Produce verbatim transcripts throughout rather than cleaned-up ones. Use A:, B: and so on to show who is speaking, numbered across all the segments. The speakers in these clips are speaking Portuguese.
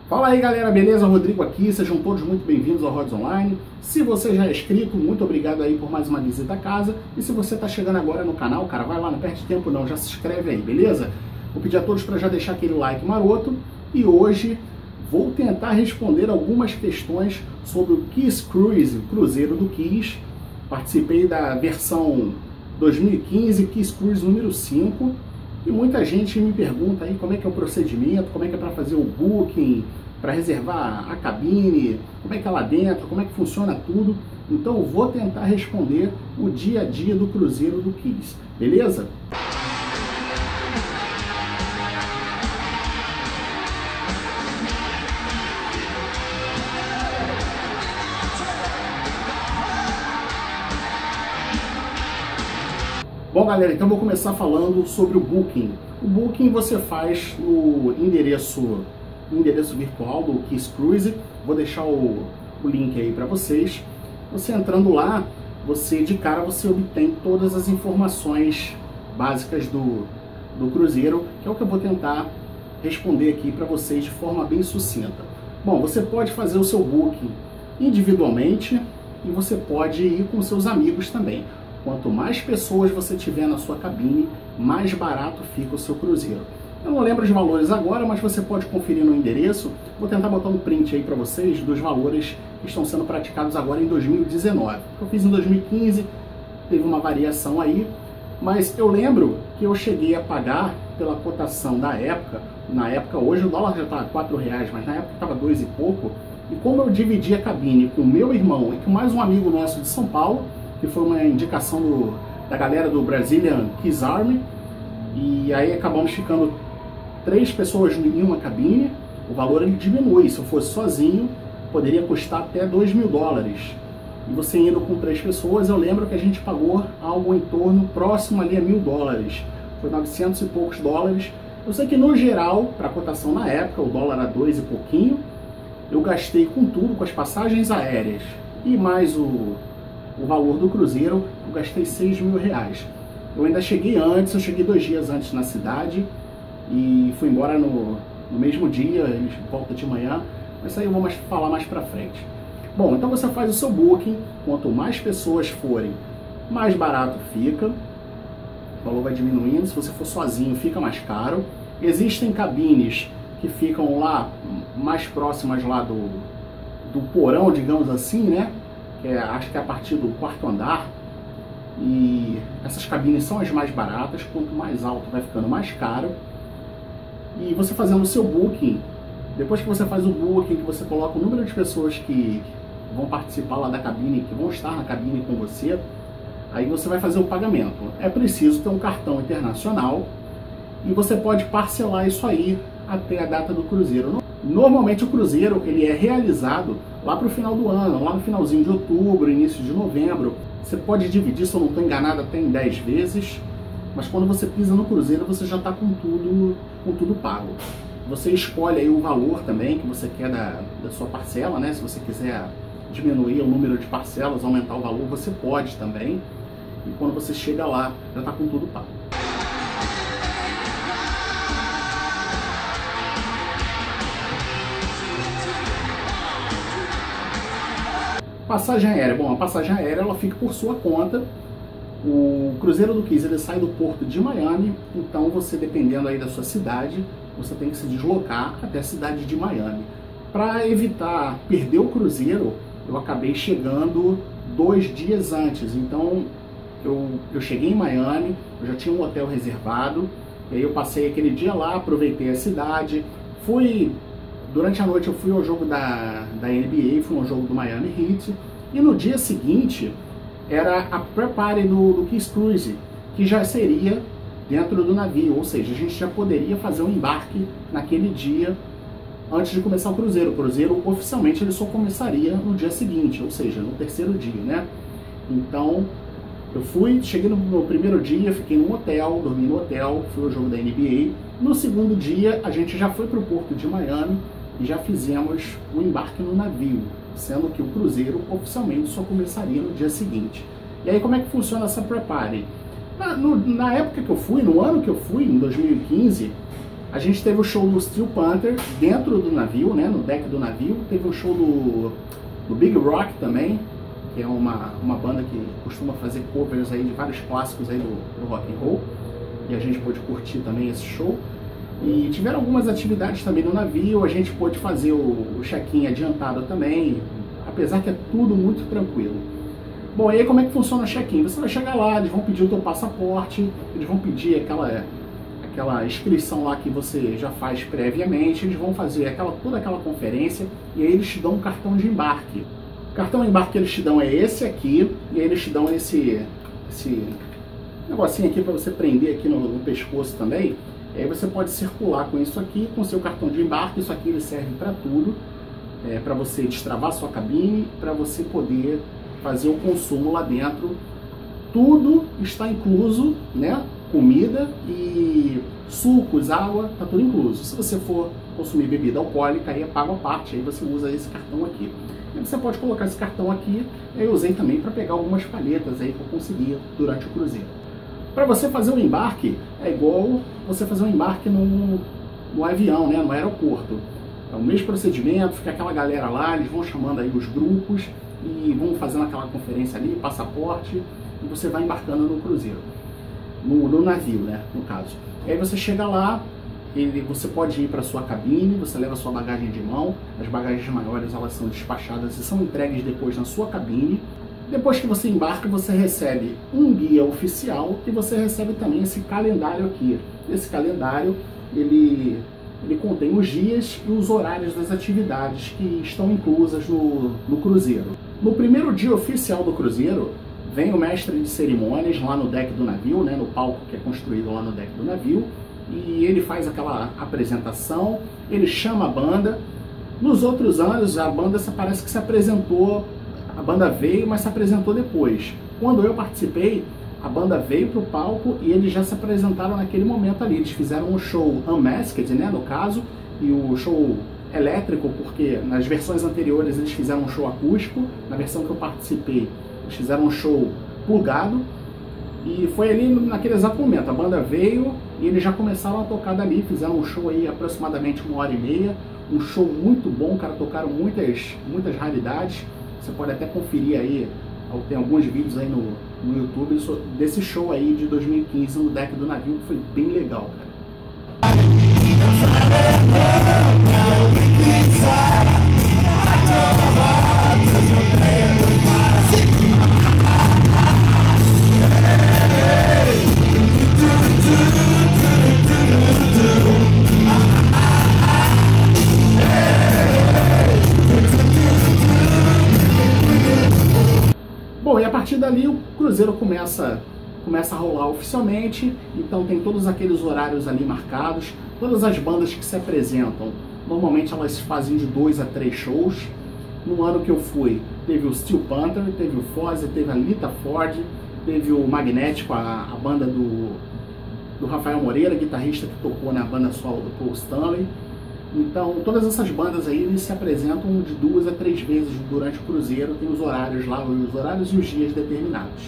A: Fala aí galera, beleza? Rodrigo aqui, sejam todos muito bem-vindos ao Rods Online. Se você já é inscrito, muito obrigado aí por mais uma visita à casa. E se você está chegando agora no canal, cara, vai lá, não perde tempo não, já se inscreve aí, beleza? Vou pedir a todos para já deixar aquele like maroto. E hoje vou tentar responder algumas questões sobre o Keys Cruise, o cruzeiro do Keys. Participei da versão dois mil e quinze, Keys Cruise número cinco. E muita gente me pergunta aí como é que é o procedimento, como é que é para fazer o booking, para reservar a cabine, como é que é lá dentro, como é que funciona tudo. Então eu vou tentar responder o dia a dia do cruzeiro do Keys, beleza? Bom galera, então vou começar falando sobre o Booking. O Booking você faz no endereço, no endereço virtual do Keys Cruise. Vou deixar o, o link aí para vocês. Você entrando lá, você de cara você obtém todas as informações básicas do, do cruzeiro, que é o que eu vou tentar responder aqui para vocês de forma bem sucinta. Bom, você pode fazer o seu Booking individualmente e você pode ir com seus amigos também. Quanto mais pessoas você tiver na sua cabine, mais barato fica o seu cruzeiro. Eu não lembro os valores agora, mas você pode conferir no endereço. Vou tentar botar um print aí para vocês dos valores que estão sendo praticados agora em dois mil e dezenove. Eu fiz em dois mil e quinze, teve uma variação aí, mas eu lembro que eu cheguei a pagar pela cotação da época. Na época, hoje o dólar já está quatro reais, mas na época estava dois e pouco. E como eu dividi a cabine com o meu irmão e com mais um amigo nosso de São Paulo, que foi uma indicação do, da galera do Brazilian Keys Army, e aí acabamos ficando três pessoas em uma cabine. O valor ele diminui, se eu fosse sozinho poderia custar até dois mil dólares, e você indo com três pessoas, eu lembro que a gente pagou algo em torno próximo ali a mil dólares, foi novecentos e poucos dólares. Eu sei que no geral, para a cotação na época, o dólar era dois e pouquinho, eu gastei com tudo, com as passagens aéreas e mais o o valor do cruzeiro, eu gastei seis mil reais. Eu ainda cheguei antes, eu cheguei dois dias antes na cidade e fui embora no, no mesmo dia, volta de manhã, mas isso aí eu vou mais, falar mais pra frente. Bom, então você faz o seu booking, quanto mais pessoas forem, mais barato fica, o valor vai diminuindo, se você for sozinho fica mais caro. Existem cabines que ficam lá, mais próximas lá do, do porão, digamos assim, né? É, acho que é a partir do quarto andar, e essas cabines são as mais baratas. Quanto mais alto vai ficando mais caro. E você fazendo o seu booking, depois que você faz o booking, que você coloca o número de pessoas que vão participar lá da cabine, que vão estar na cabine com você, aí você vai fazer o pagamento. É preciso ter um cartão internacional e você pode parcelar isso aí até a data do cruzeiro. Normalmente o cruzeiro ele é realizado lá para o final do ano, lá no finalzinho de outubro, início de novembro. Você pode dividir, se eu não estou enganado, até em dez vezes, mas quando você pisa no cruzeiro você já está com tudo, com tudo pago. Você escolhe aí o valor também que você quer da, da sua parcela, né? Se você quiser diminuir o número de parcelas, aumentar o valor, você pode também. E quando você chega lá, já está com tudo pago. Passagem aérea. Bom, a passagem aérea ela fica por sua conta. O cruzeiro do Keys ele sai do porto de Miami, então você, dependendo aí da sua cidade, você tem que se deslocar até a cidade de Miami. Para evitar perder o cruzeiro, eu acabei chegando dois dias antes. Então eu, eu cheguei em Miami, eu já tinha um hotel reservado, e aí eu passei aquele dia lá, aproveitei a cidade, fui... Durante a noite eu fui ao jogo da, da N B A, fui ao jogo do Miami Heat, e no dia seguinte era a pré-party do, do Keys Cruise, que já seria dentro do navio, ou seja, a gente já poderia fazer um embarque naquele dia antes de começar o cruzeiro. O cruzeiro oficialmente ele só começaria no dia seguinte, ou seja, no terceiro dia, né? Então eu fui, cheguei no, no primeiro dia, fiquei no hotel, dormi no hotel, fui ao jogo da N B A. No segundo dia a gente já foi para o porto de Miami e já fizemos o embarque no navio, sendo que o cruzeiro oficialmente só começaria no dia seguinte. E aí como é que funciona essa pré-party? Na, no, na época que eu fui, no ano que eu fui, em dois mil e quinze, A gente teve o show do Steel Panther dentro do navio, né, no deck do navio. Teve o show do, do Big Rock também, que é uma, uma banda que costuma fazer covers aí de vários clássicos aí do, do rock and roll. E a gente pôde curtir também esse show. E tiveram algumas atividades também no navio, a gente pôde fazer o, o check-in adiantado também, apesar que é tudo muito tranquilo. Bom, e aí como é que funciona o check-in? Você vai chegar lá, eles vão pedir o teu passaporte, eles vão pedir aquela, aquela inscrição lá que você já faz previamente, eles vão fazer aquela, toda aquela conferência e aí eles te dão um cartão de embarque. O cartão de embarque que eles te dão é esse aqui, e aí eles te dão esse, esse negocinho aqui para você prender aqui no, no pescoço também. E aí você pode circular com isso aqui, com seu cartão de embarque. Isso aqui ele serve para tudo, é, para você destravar sua cabine, para você poder fazer o consumo lá dentro. Tudo está incluso, né? Comida e sucos, água, tá tudo incluso. Se você for consumir bebida alcoólica, aí é pago à parte, aí você usa esse cartão aqui. E você pode colocar esse cartão aqui, eu usei também para pegar algumas palhetas aí que eu consegui durante o cruzeiro. Para você fazer um embarque, é igual você fazer um embarque no, no avião, né, no aeroporto. É o mesmo procedimento, fica aquela galera lá, eles vão chamando aí os grupos e vão fazendo aquela conferência ali, passaporte, e você vai embarcando no cruzeiro, no, no navio, né, no caso. E aí você chega lá, ele, você pode ir para sua cabine, você leva sua bagagem de mão, as bagagens maiores elas são despachadas e são entregues depois na sua cabine. Depois que você embarca, você recebe um guia oficial e você recebe também esse calendário aqui. Esse calendário, ele, ele contém os dias e os horários das atividades que estão inclusas no, no cruzeiro. No primeiro dia oficial do cruzeiro, vem o mestre de cerimônias lá no deck do navio, né, no palco que é construído lá no deck do navio, e ele faz aquela apresentação, ele chama a banda. Nos outros anos, a banda parece que se apresentou. A banda veio, mas se apresentou depois. Quando eu participei, a banda veio para o palco e eles já se apresentaram naquele momento ali. Eles fizeram um show unmasked, né, no caso, e o show elétrico, porque nas versões anteriores eles fizeram um show acústico. Na versão que eu participei, eles fizeram um show plugado. E foi ali naquele exato momento. A banda veio e eles já começaram a tocar dali. Fizeram um show aí aproximadamente uma hora e meia. Um show muito bom, cara. Tocaram muitas, muitas raridades. Você pode até conferir aí, tem alguns vídeos aí no, no YouTube desse show aí de dois mil e quinze no deck do navio, que foi bem legal, cara. Bom, e a partir dali o cruzeiro começa, começa a rolar oficialmente, então tem todos aqueles horários ali marcados, todas as bandas que se apresentam, normalmente elas fazem de dois a três shows. No ano que eu fui, teve o Steel Panther, teve o Fozzy, teve a Lita Ford, teve o Magnético, a, a banda do, do Rafael Moreira, guitarrista que tocou na banda solo do Paul Stanley. Então, todas essas bandas aí, eles se apresentam de duas a três vezes durante o cruzeiro, tem os horários lá, os horários e os dias determinados.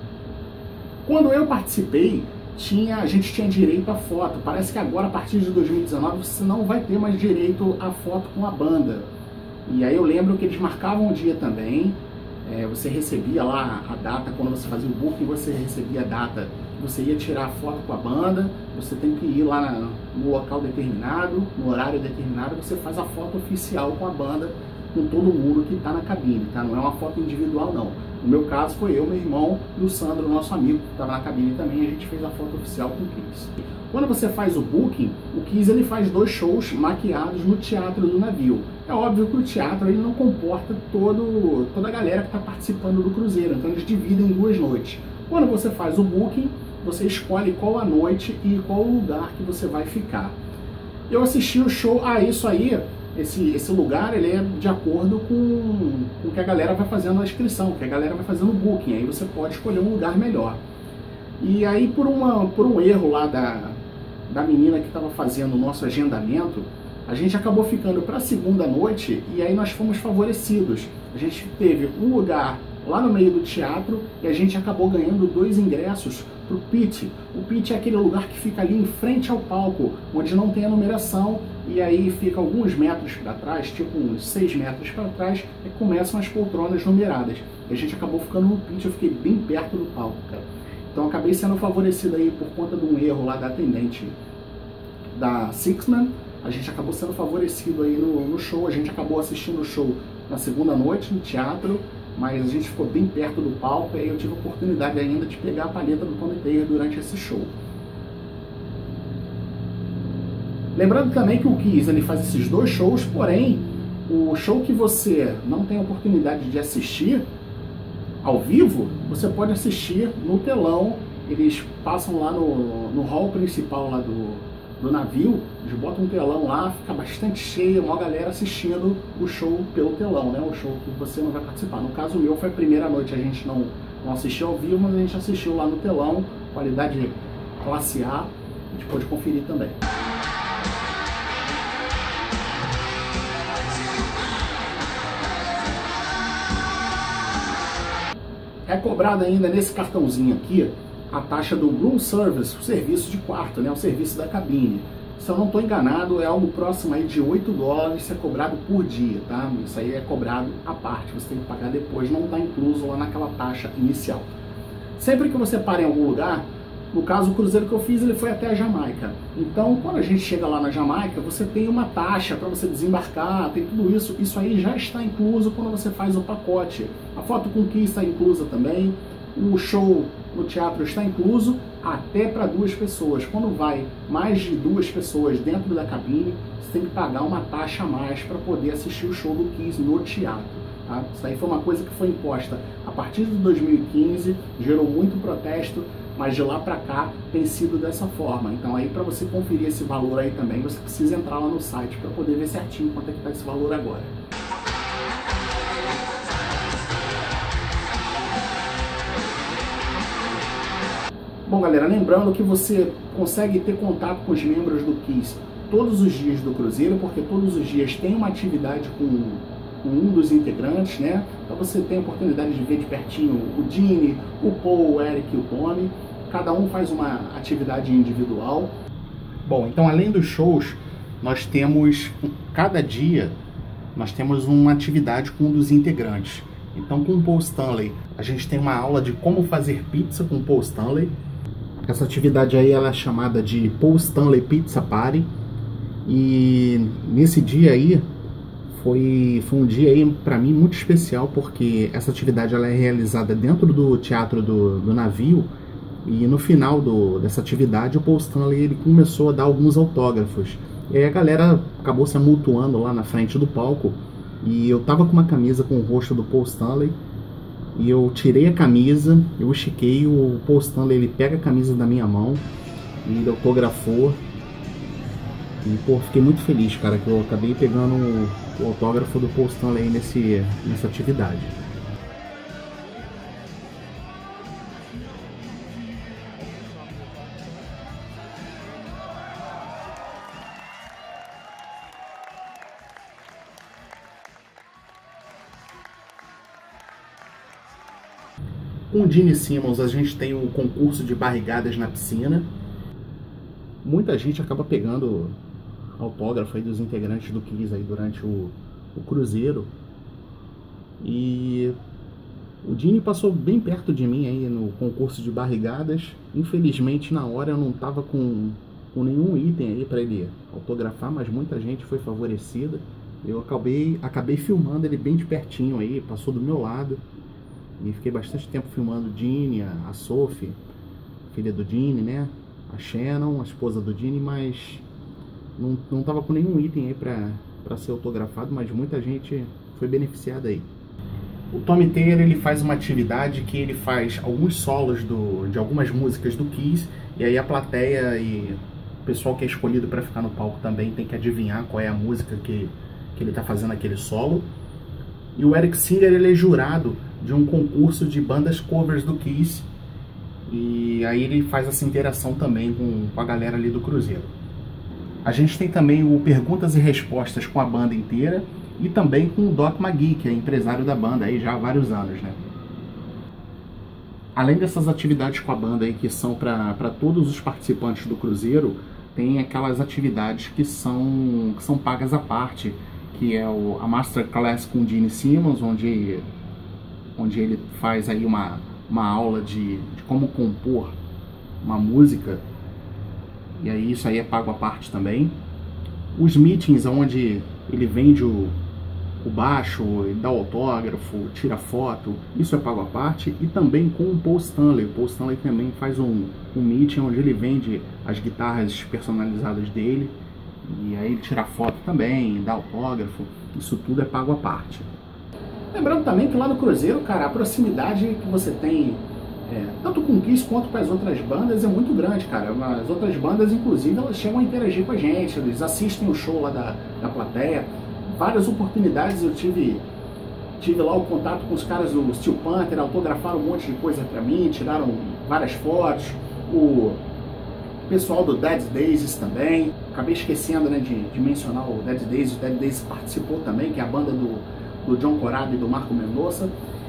A: Quando eu participei, tinha, a gente tinha direito à foto. Parece que agora, a partir de dois mil e dezenove, você não vai ter mais direito à foto com a banda. E aí eu lembro que eles marcavam o dia também, é, você recebia lá a data, quando você fazia o booking, você recebia a data, você ia tirar a foto com a banda, você tem que ir lá na, no local determinado, no horário determinado, você faz a foto oficial com a banda, com todo mundo que está na cabine, tá? Não é uma foto individual, não. No meu caso foi eu, meu irmão e o Sandro, nosso amigo, que estava na cabine também, a gente fez a foto oficial com o Kiss. Quando você faz o booking, o Kiss ele faz dois shows maquiados no teatro do navio. É óbvio que o teatro ele não comporta todo, toda a galera que está participando do cruzeiro, então eles dividem em duas noites. Quando você faz o booking, você escolhe qual a noite e qual o lugar que você vai ficar. Eu assisti o show, ah, isso aí, esse, esse lugar, ele é de acordo com, com o que a galera vai fazendo a inscrição, que a galera vai fazendo o booking, aí você pode escolher um lugar melhor. E aí, por, uma, por um erro lá da, da menina que estava fazendo o nosso agendamento, a gente acabou ficando para a segunda noite e aí nós fomos favorecidos. A gente teve um lugar lá no meio do teatro e a gente acabou ganhando dois ingressos para o pit. O pit é aquele lugar que fica ali em frente ao palco, onde não tem a numeração, e aí fica alguns metros para trás, tipo uns seis metros para trás, e começam as poltronas numeradas. E a gente acabou ficando no pit, eu fiquei bem perto do palco, cara. Então acabei sendo favorecido aí por conta de um erro lá da atendente da Sixman. A gente acabou sendo favorecido aí no, no show, a gente acabou assistindo o show na segunda noite no teatro, mas a gente ficou bem perto do palco e aí eu tive a oportunidade ainda de pegar a palheta do Tommy Thayer durante esse show. Lembrando também que o Kiss ele faz esses dois shows, porém, o show que você não tem a oportunidade de assistir ao vivo, você pode assistir no telão. Eles passam lá no, no hall principal lá do, do navio, eles botam um telão lá, fica bastante cheio, uma galera assistindo o show pelo telão, né? O show que você não vai participar. No caso meu foi a primeira noite, a gente não, não assistiu ao vivo, mas a gente assistiu lá no telão, qualidade classe A, a gente pode conferir também. É cobrado ainda nesse cartãozinho aqui a taxa do room service, o serviço de quarto, né, o serviço da cabine. Se eu não estou enganado, é algo próximo aí de oito dólares, isso é cobrado por dia, tá? Isso aí é cobrado à parte, você tem que pagar depois, não está incluso lá naquela taxa inicial. Sempre que você para em algum lugar, no caso o cruzeiro que eu fiz, ele foi até a Jamaica. Então, quando a gente chega lá na Jamaica, você tem uma taxa para você desembarcar, tem tudo isso. Isso aí já está incluso quando você faz o pacote. A foto com Kiss está inclusa também. O show no teatro está incluso até para duas pessoas. Quando vai mais de duas pessoas dentro da cabine, você tem que pagar uma taxa a mais para poder assistir o show do Kiss no teatro. Tá? Isso aí foi uma coisa que foi imposta a partir de dois mil e quinze, gerou muito protesto, mas de lá para cá tem sido dessa forma. Então aí para você conferir esse valor aí também, você precisa entrar lá no site para poder ver certinho quanto é que está esse valor agora. Bom galera, lembrando que você consegue ter contato com os membros do Kiss todos os dias do cruzeiro, porque todos os dias tem uma atividade com, com um dos integrantes, né? Então você tem a oportunidade de ver de pertinho o Gene, o Paul, o Eric e o Tommy. Cada um faz uma atividade individual. Bom, então além dos shows, nós temos, cada dia, nós temos uma atividade com um dos integrantes. Então com o Paul Stanley, a gente tem uma aula de como fazer pizza com o Paul Stanley. Essa atividade aí ela é chamada de Paul Stanley Pizza Party. E nesse dia aí, foi, foi um dia aí para mim muito especial, porque essa atividade ela é realizada dentro do teatro do, do navio. E no final do, dessa atividade, o Paul Stanley ele começou a dar alguns autógrafos. E aí a galera acabou se amultuando lá na frente do palco. E eu tava com uma camisa com o rosto do Paul Stanley. E eu tirei a camisa, eu estiquei, o Paul Stanley ele pega a camisa da minha mão e ele autografou. E pô, fiquei muito feliz, cara, que eu acabei pegando o, o autógrafo do Paul Stanley nesse, nessa atividade. Com o Gene Simmons, a gente tem o concurso de barrigadas na piscina. Muita gente acaba pegando autógrafo aí dos integrantes do Kiss aí durante o, o cruzeiro. E o Gene passou bem perto de mim aí no concurso de barrigadas. Infelizmente, na hora eu não tava com, com nenhum item aí para ele autografar, mas muita gente foi favorecida. Eu acabei, acabei filmando ele bem de pertinho aí, passou do meu lado. E fiquei bastante tempo filmando o Gene, a Sophie, filha do Gene, né? A Shannon, a esposa do Gene, mas não, não tava com nenhum item aí pra, pra ser autografado, mas muita gente foi beneficiada aí. O Tommy Thayer, ele faz uma atividade que ele faz alguns solos do, de algumas músicas do Kiss, e aí a plateia e o pessoal que é escolhido para ficar no palco também tem que adivinhar qual é a música que, que ele tá fazendo aquele solo. E o Eric Singer, ele é jurado de um concurso de bandas covers do Kiss. E aí ele faz essa interação também com, com a galera ali do cruzeiro. A gente tem também o Perguntas e Respostas com a banda inteira. E também com o Doc McGhee, que é empresário da banda aí já há vários anos, né? Além dessas atividades com a banda aí que são para todos os participantes do cruzeiro, tem aquelas atividades que são, que são pagas à parte, que é o, a Masterclass com o Gene Simmons, onde, onde ele faz aí uma, uma aula de, de como compor uma música, e aí isso aí é pago à parte também. Os meetings onde ele vende o, o baixo, ele dá autógrafo, tira foto, isso é pago à parte. E também com o Paul Stanley. O Paul Stanley também faz um, um meeting onde ele vende as guitarras personalizadas dele, e aí ele tira foto também, dá autógrafo, isso tudo é pago à parte. Lembrando também que lá no cruzeiro, cara, a proximidade que você tem, é, tanto com o Kiss quanto com as outras bandas, é muito grande, cara. As outras bandas, inclusive, elas chegam a interagir com a gente, eles assistem o show lá da, da plateia. Várias oportunidades eu tive, tive lá o contato com os caras do Steel Panther, autografaram um monte de coisa pra mim, tiraram várias fotos. O pessoal do Dead Daisies também. Acabei esquecendo, né, de, de mencionar o Dead Daisies. O Dead Daisies participou também, que é a banda do, do John Corabi e do Marco Mendonça.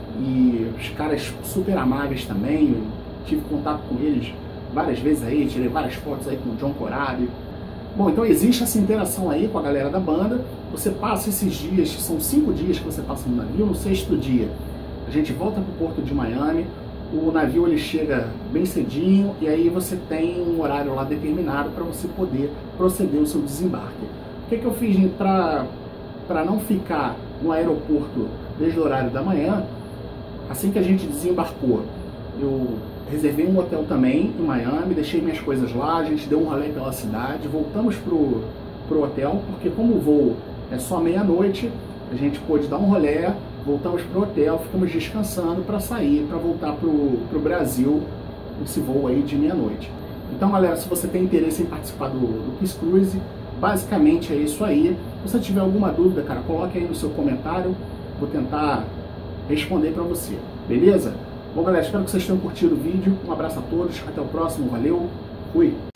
A: E os caras super amáveis também. Eu tive contato com eles várias vezes aí, tirei várias fotos aí com o John Corabi. Bom, então existe essa interação aí com a galera da banda. Você passa esses dias, são cinco dias que você passa no navio. No sexto dia a gente volta para o porto de Miami. O navio ele chega bem cedinho e aí você tem um horário lá determinado para você poder proceder o seu desembarque. O que, que eu fiz para para não ficar no aeroporto desde o horário da manhã? Assim que a gente desembarcou, eu reservei um hotel também em Miami, deixei minhas coisas lá, a gente deu um rolê pela cidade, voltamos pro, pro hotel, porque como o voo é só meia-noite, a gente pôde dar um rolê, voltamos pro hotel, ficamos descansando para sair, para voltar pro, pro Brasil, esse voo aí de meia-noite. Então, galera, se você tem interesse em participar do, do Kiss Cruise, basicamente é isso aí. Se você tiver alguma dúvida, cara, coloque aí no seu comentário, vou tentar responder para você, beleza? Bom, galera, espero que vocês tenham curtido o vídeo. Um abraço a todos, até o próximo, valeu, fui!